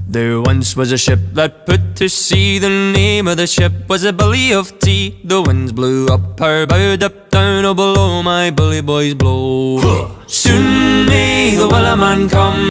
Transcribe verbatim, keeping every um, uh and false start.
There once was a ship that put to sea. The name of the ship was a Billy of Tea. The winds blew up her bow, up down, oh below my bully boys blow. Soon may the Wellerman come,